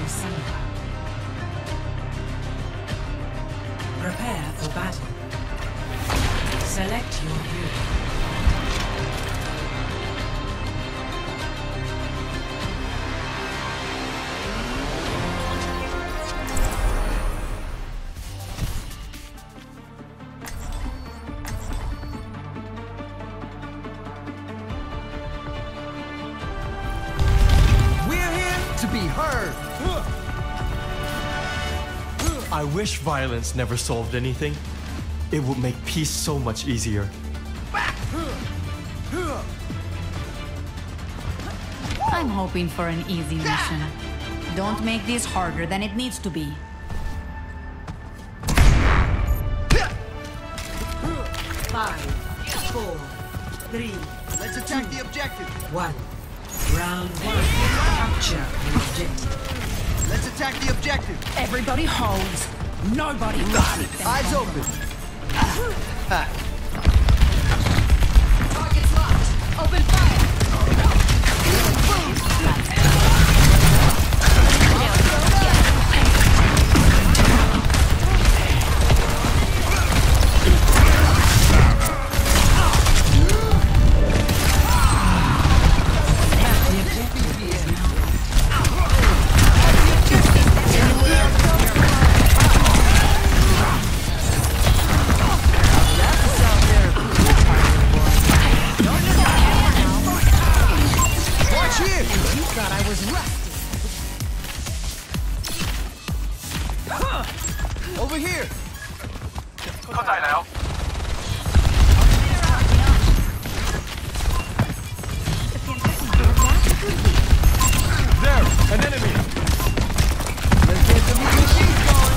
to center. Prepare for battle. Select your hero. To be heard. I wish violence never solved anything. It would make peace so much easier. I'm hoping for an easy mission. Don't make this harder than it needs to be. 5, 4, 3. Let's attack the objective. 1. Round 1. Capture the objective. Let's attack the objective. Everybody holds. Nobody moves. Eyes open. Target's locked. Open fire. Over here. เข้าใจแล้ว There! An enemy! Let's get the machines going.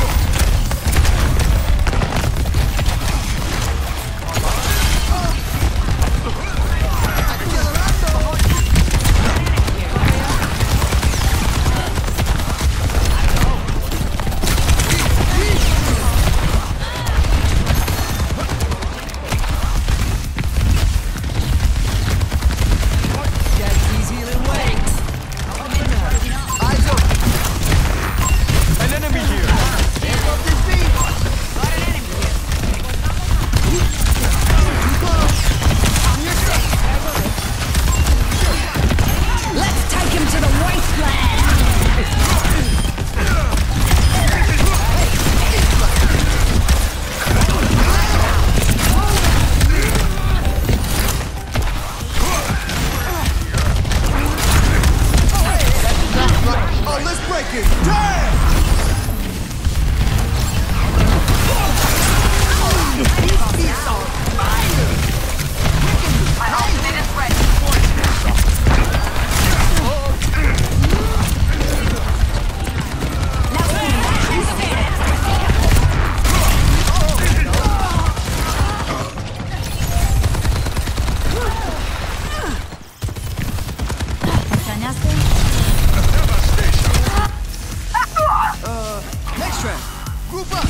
Group up!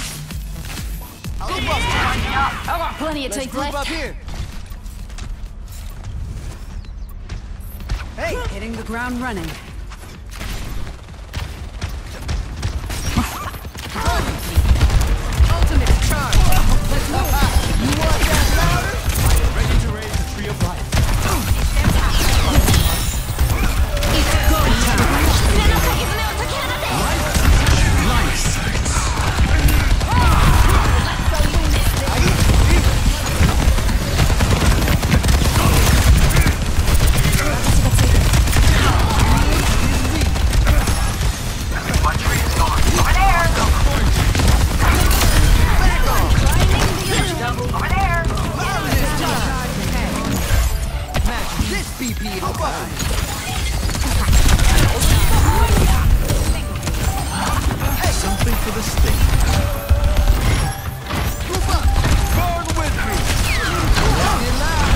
I've got plenty of teeth Group left. up here! Hey! Hitting the ground running. Ultimate charge! Let's go! You want that louder? I am ready to raise the tree of life. It's go time. My tree is gone. Over there! Over there! Match this BP in five. Something for the state. Group up! Forward with me! Get loud!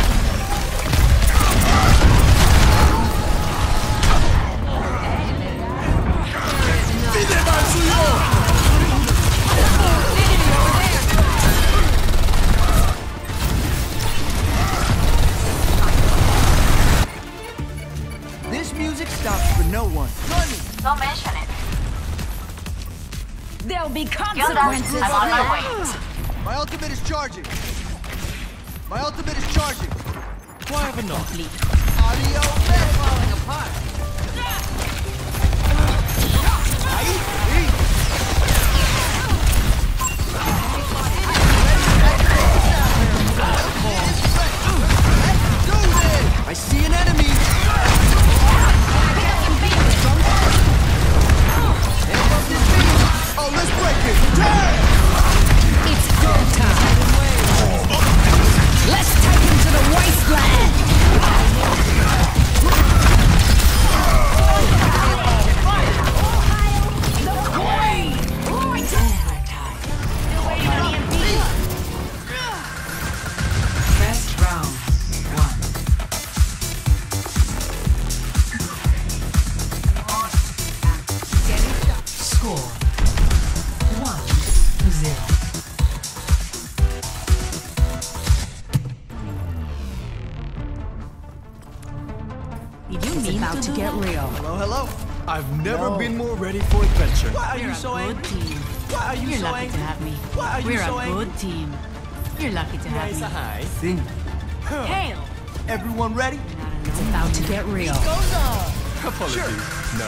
This music stops for no one. Gunny! Don't mention it. There'll be Gilda, consequences I'm for on my that. way. My ultimate is charging. My ultimate is charging. Why have a knock? Audio falling apart. I see an enemy. Oh, let's break it. It's go time. Let's take him to the wasteland. Best round. One. Score 1-0. It's about to get real. Hello, hello. I've never been more ready for adventure. Why are We're you a so good angry? team. Why are you You're so lucky angry? to have me. Why are you We're so a angry? good team. You're lucky to have Nice, me. hi. Sing. Hail! Everyone ready? It's about to get real. Apologies. No.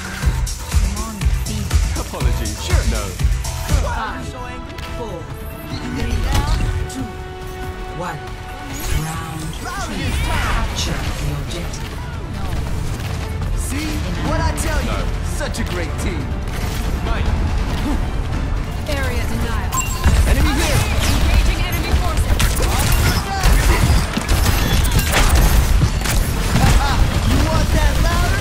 Apologies. No. 5, 4, 3, 2, 1. Round 2. Capture the objective. See what I tell you? No. Such a great team. Mike. Area denial. Enemy here. Engaging enemy forces. You want that louder?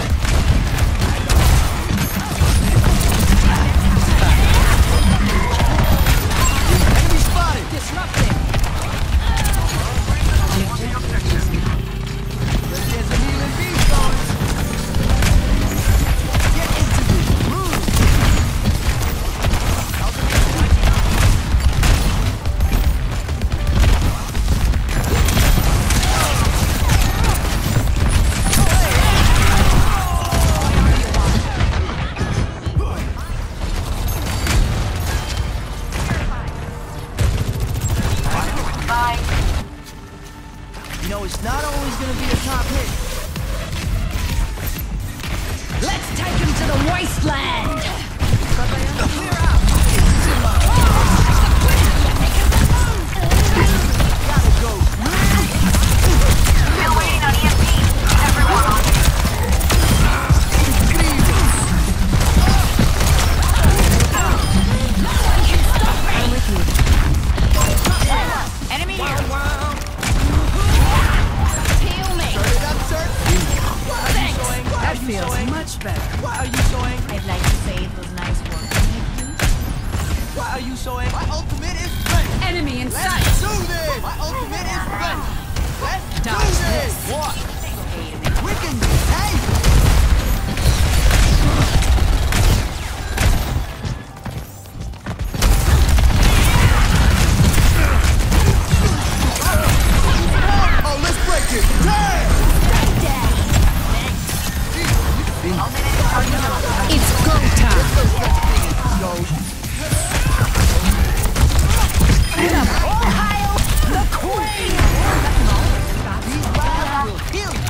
Enemy spotted. Disrupting. Let's get some healing beats going. Get into this groove. Bye. You know, it's not always gonna be a top hit. Let's take him to the wasteland. Clear out. Gotta go. Still waiting on EMP. Everyone on me. Enemy here. Heal me. Turn it up, sir. Thanks. That feels much better. Why are you so angry? I'd like to say it was nice working with you. Why are you so angry? My ultimate is ready. Enemy in sight. Let's do this. My ultimate is ready. Let's do Dodge this. this. What? Wait a minute. We can. Hey. Oh, let's break it. Damn. It's go time. Ohio, the Queen. Heal you.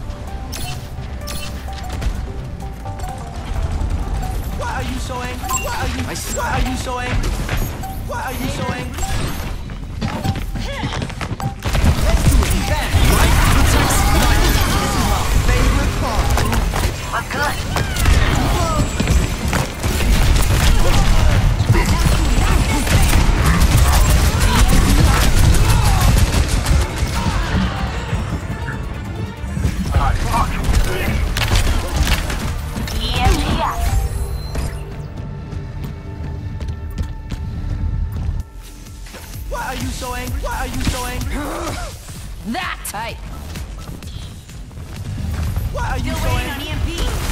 Why are you so angry? Why are you so angry? Why are you so angry? Let's do it fast, right? This is my favorite part. Look good. Why are you so angry? Why are you so angry? That. Hey. Why are you so angry? EMP.